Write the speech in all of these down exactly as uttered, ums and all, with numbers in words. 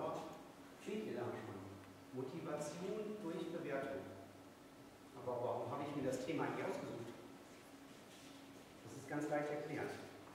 Wort steht hier da schon. Motivation durch Bewertung. Aber warum habe ich mir das Thema eigentlich ausgesucht? Das ist ganz leicht erklärt.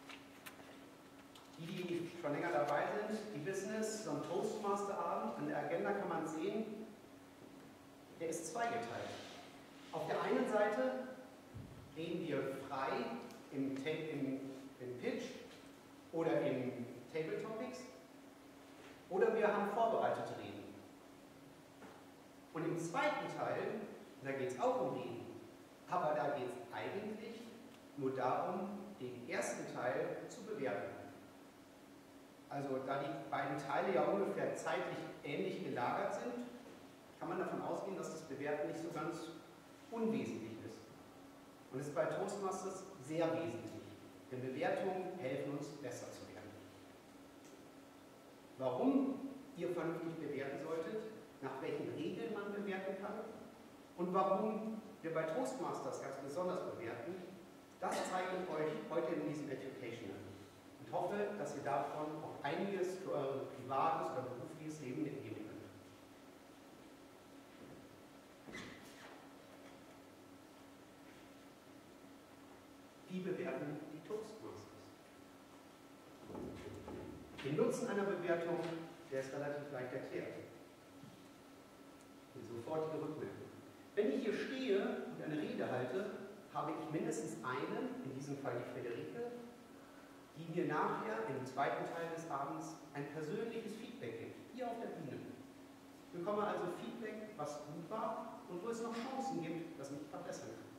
Die, die schon länger dabei sind, die wissen es, so ein Toastmaster-Abend, an der Agenda kann man sehen, der ist zweigeteilt. Auf der einen Seite reden wir frei im, im, im Pitch oder im Table Topics oder wir haben vorbereitete Reden. Und im zweiten Teil, da geht es auch um Reden, aber da geht es eigentlich nur darum, den ersten Teil zu bewerten. Also da die beiden Teile ja ungefähr zeitlich ähnlich gelagert sind, kann man davon ausgehen, dass das Bewerten nicht so ganz unwesentlich ist. Und es ist bei Toastmasters sehr wesentlich, denn Bewertungen helfen uns, besser zu werden. Warum ihr vernünftig bewerten solltet, nach welchen Regeln man bewerten kann und warum wir bei Toastmasters ganz besonders bewerten, das zeige ich euch heute in diesem Educational. Und hoffe, dass ihr davon auch einiges für euer privates oder berufliches Leben mitnehmen könnt. Wie bewerten die Toastmasters? Den Nutzen einer Bewertung, der ist relativ leicht erklärt. Die sofortige Rückmeldung. Wenn ich hier stehe und eine Rede halte, habe ich mindestens einen, in diesem Fall die Friederike, die mir nachher im zweiten Teil des Abends ein persönliches Feedback gibt, hier auf der Bühne. Ich bekomme also Feedback, was gut war und wo es noch Chancen gibt, dass ich mich verbessern kann.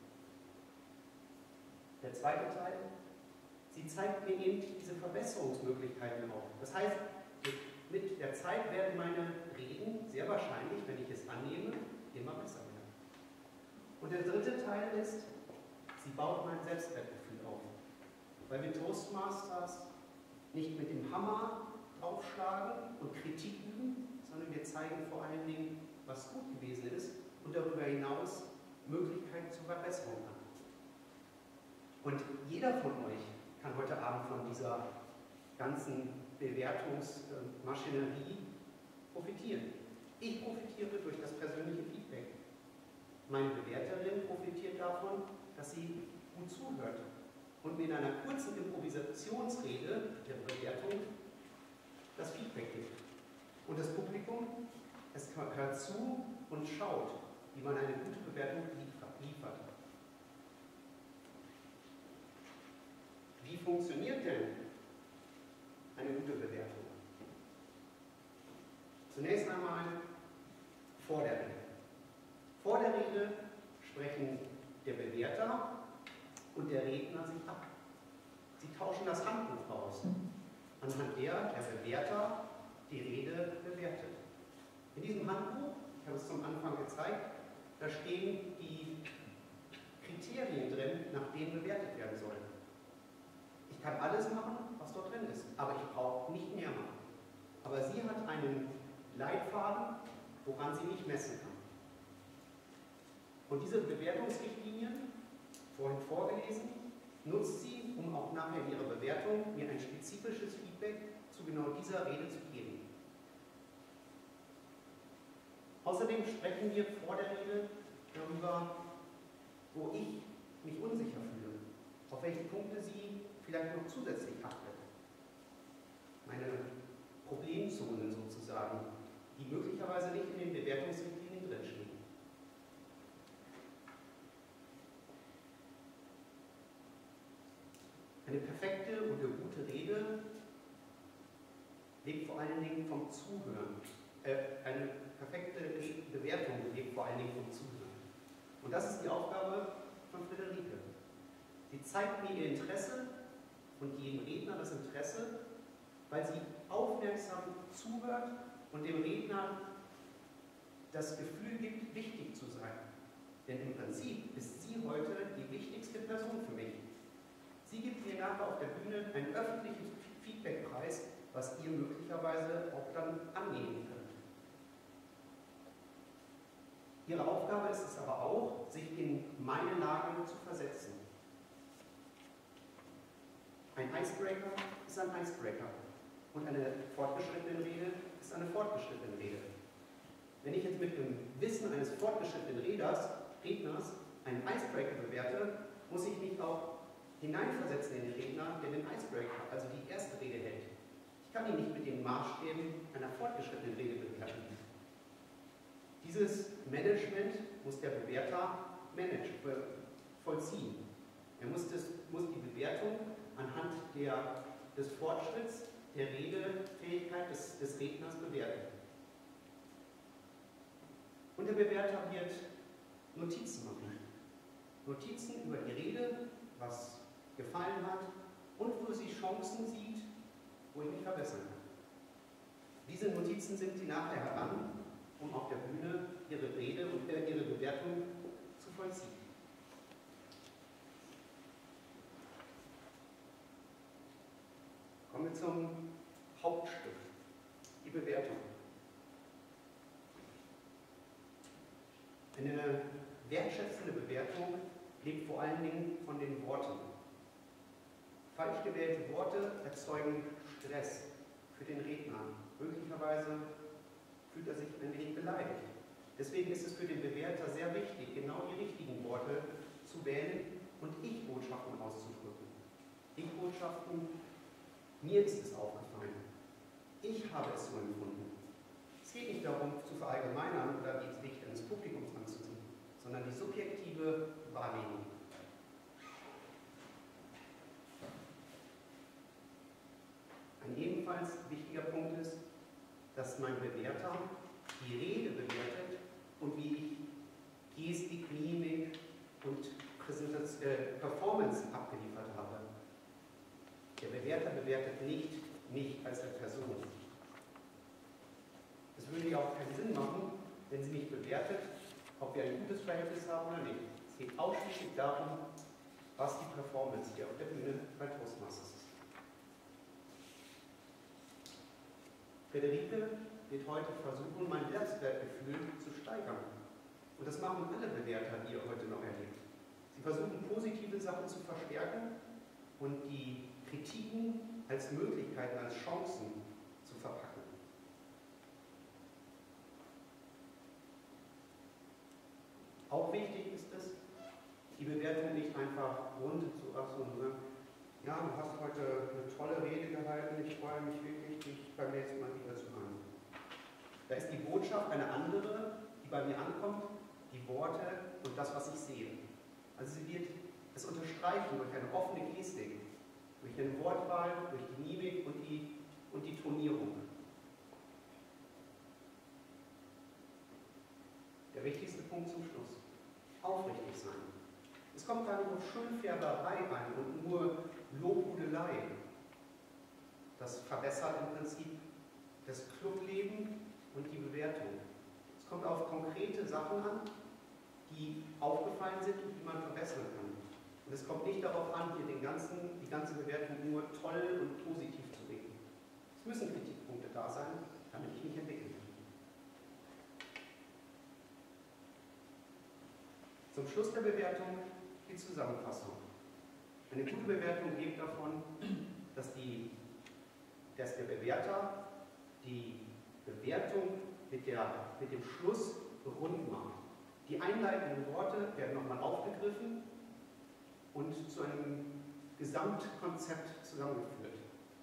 Der zweite Teil, sie zeigt mir eben diese Verbesserungsmöglichkeiten auf. Das heißt, mit der Zeit werden meine Reden sehr wahrscheinlich, wenn ich es annehme, immer besser werden. Und der dritte Teil ist, sie baut mein Selbstwertgefühl auf. Weil wir Toastmasters nicht mit dem Hammer draufschlagen und Kritik üben, sondern wir zeigen vor allen Dingen, was gut gewesen ist und darüber hinaus Möglichkeiten zur Verbesserung an. Und jeder von euch kann heute Abend von dieser ganzen Bewertungsmaschinerie profitieren. Ich profitiere durch das persönliche Feedback. Meine Bewerterin profitiert davon, dass sie gut zuhört und mir in einer kurzen Improvisationsrede der Bewertung das Feedback gibt. Und das Publikum, es hört zu und schaut, wie man eine gute Bewertung liefert. Wie funktioniert denn eine gute Bewertung? Zunächst einmal vor der Rede. Vor der Rede sprechen der Bewerter und der Redner sich ab. Sie tauschen das Handbuch aus, anhand der der Bewerter die Rede bewertet. In diesem Handbuch, ich habe es zum Anfang gezeigt, da stehen die Kriterien drin, nach denen bewertet werden soll. Ich kann alles machen, was dort drin ist, aber ich brauche nicht mehr machen. Aber sie hat einen Leitfaden, woran sie mich messen kann. Und diese Bewertungsrichtlinien, vorhin vorgelesen, nutzt sie, um auch nachher in ihrer Bewertung mir ein spezifisches Feedback zu genau dieser Rede zu geben. Außerdem sprechen wir vor der Rede darüber, wo ich mich unsicher fühle, auf welche Punkte sie vielleicht noch zusätzlich achtet. Meine Problemzonen sozusagen, die möglicherweise nicht in den Bewertungsrichtlinien drinstehen. Eine perfekte und eine gute Rede lebt vor allen Dingen vom Zuhören. Äh, eine perfekte Bewertung lebt vor allen Dingen vom Zuhören. Und das ist die Aufgabe von Friederike. Sie zeigt mir ihr Interesse und jedem Redner das Interesse, weil sie aufmerksam zuhört und dem Redner das Gefühl gibt, wichtig zu sein. Denn im Prinzip ist sie heute die wichtigste Person für mich. Sie gibt mir nachher auf der Bühne einen öffentlichen Feedbackpreis, was ihr möglicherweise auch dann annehmen könnt. Ihre Aufgabe ist es aber auch, sich in meine Lage zu versetzen. Ein Icebreaker ist ein Icebreaker und eine fortgeschrittene Rede ist eine fortgeschrittene Fortgeschrittenen rede. Wenn ich jetzt mit dem Wissen eines fortgeschrittenen Redners, Redners einen Icebreaker bewerte, muss ich mich auch hineinversetzen in den Redner, der den Icebreaker, also die erste Rede hält. Ich kann ihn nicht mit den Maßstäben einer fortgeschrittenen Rede bewerten. Dieses Management muss der Bewerter manage, vollziehen. Er muss, das, muss die Bewertung anhand der, des Fortschritts, der Redefähigkeit des, des Redners bewerten. Und der Bewerter wird Notizen machen. Notizen über die Rede, was gefallen hat und wo sie Chancen sieht, wo ich mich verbessern kann. Diese Notizen sind sie nachher heran, um auf der Bühne ihre Rede und ihre Bewertung zu vollziehen. Kommen wir zum Hauptstück, die Bewertung. Eine wertschätzende Bewertung lebt vor allen Dingen von den Worten. Falsch gewählte Worte erzeugen Stress für den Redner. Möglicherweise fühlt er sich ein wenig beleidigt. Deswegen ist es für den Bewerter sehr wichtig, genau die richtigen Worte zu wählen und Ich-Botschaften auszudrücken. Ich-Botschaften, mir ist es aufgefallen. Ich habe es so empfunden. Es geht nicht darum, zu verallgemeinern oder die Sicht eines Publikums anzuziehen, sondern die subjektive Wahrnehmung. Ein ebenfalls wichtiger Punkt ist, dass mein Bewerter die Rede bewertet und wie ich Gestik, Mimik und Präsentation, äh, Performance abgeliefert habe. Der Bewerter bewertet nicht mich als eine Person. Es würde ja auch keinen Sinn machen, wenn sie mich bewertet, ob wir ein gutes Verhältnis haben oder nicht. Es geht ausschließlich darum, was die Performance hier auf der Bühne bei Toastmasters ist. Friederike wird heute versuchen, mein Selbstwertgefühl zu steigern. Und das machen alle Bewerter, die ihr heute noch erlebt. Sie versuchen, positive Sachen zu verstärken und die Kritiken als Möglichkeiten, als Chancen zu verpacken. Auch wichtig ist es, die Bewertung nicht einfach rund zu sagen, ja, du hast heute eine tolle Rede gehalten, ich freue mich wirklich, dich beim nächsten Mal wieder zu hören. Da ist die Botschaft eine andere, die bei mir ankommt, die Worte und das, was ich sehe. Also sie wird es unterstreichen durch eine offene Gestik, durch eine Wortwahl, durch die Mimik und die, und die Tonierung. Der wichtigste Punkt zum Schluss. Aufrichtig sein. Es kommt gar nicht auf Schönfärberei an und nur Lobhudelei. Das verbessert im Prinzip das Clubleben und die Bewertung. Es kommt auf konkrete Sachen an, die aufgefallen sind und die man verbessern kann. Und es kommt nicht darauf an, hier den ganzen, die ganze Bewertung nur toll und positiv zu reden. Es müssen Kritikpunkte da sein, damit ich mich entwickeln kann. Zum Schluss der Bewertung die Zusammenfassung. Eine gute Bewertung lebt davon, dass, die, dass der Bewerter die Bewertung mit, der, mit dem Schluss rund macht. Die einleitenden Worte werden nochmal aufgegriffen und zu einem Gesamtkonzept zusammengeführt.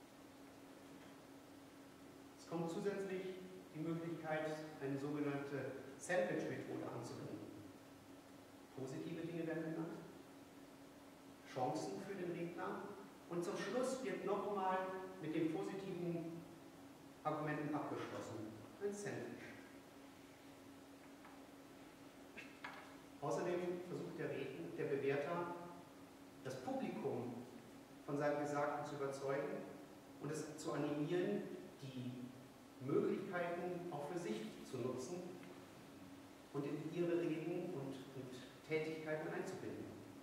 Es kommt zusätzlich die Möglichkeit, eine sogenannte Sandwich-Methode anzuwenden. Positive Dinge werden genannt, Chancen für den Redner und zum Schluss wird nochmal mit den positiven Argumenten abgeschlossen. Ein Sandwich. Außerdem versucht der, Redner, der Bewerter, das Publikum von seinem Gesagten zu überzeugen und es zu animieren, die Möglichkeiten auch für sich zu nutzen und in ihre Reden und, und Tätigkeiten einzubinden.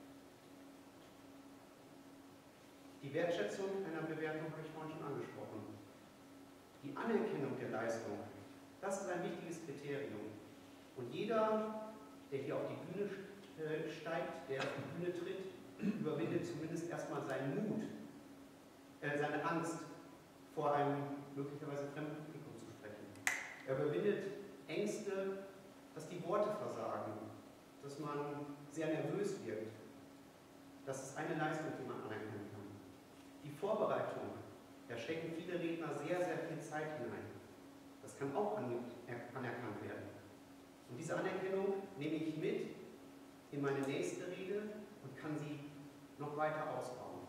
Die Wertschätzung einer Bewertung habe ich vorhin schon angesprochen. Die Anerkennung der Leistung, das ist ein wichtiges Kriterium. Und jeder, der hier auf die Bühne steigt, der auf die Bühne tritt, überwindet zumindest erstmal seinen Mut, äh, seine Angst, vor einem möglicherweise fremden Publikum zu sprechen. Er überwindet Ängste, dass die Worte versagen, dass man sehr nervös wirkt. Das ist eine Leistung, die man anerkennen kann. Die Vorbereitung, da stecken viele Redner sehr, sehr viel Zeit hinein. Das kann auch anerkannt werden. Und diese Anerkennung nehme ich mit in meine nächste Rede und kann sie noch weiter ausbauen.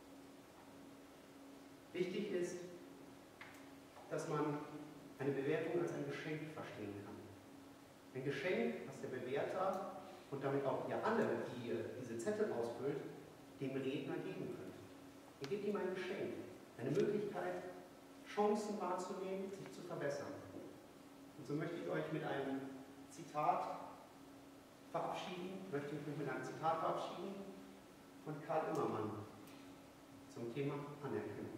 Wichtig ist, dass man eine Bewertung als ein Geschenk verstehen kann. Ein Geschenk, das der Bewerter und damit auch ihr alle, die diese Zettel ausfüllt, dem Redner geben könnt. Ihr gebt ihm ein Geschenk, eine Möglichkeit, Chancen wahrzunehmen, sich zu verbessern. Und so möchte ich euch mit einem Zitat verabschieden, möchte ich mich mit einem Zitat verabschieden von Karl Immermann zum Thema Anerkennung.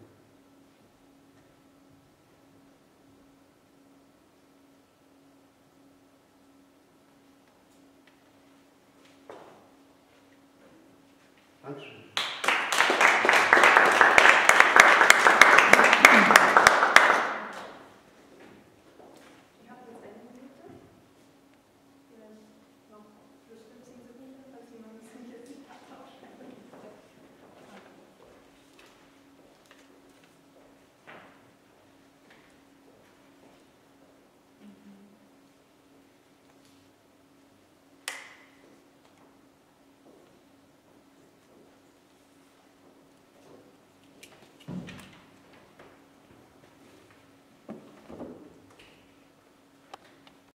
Dankeschön.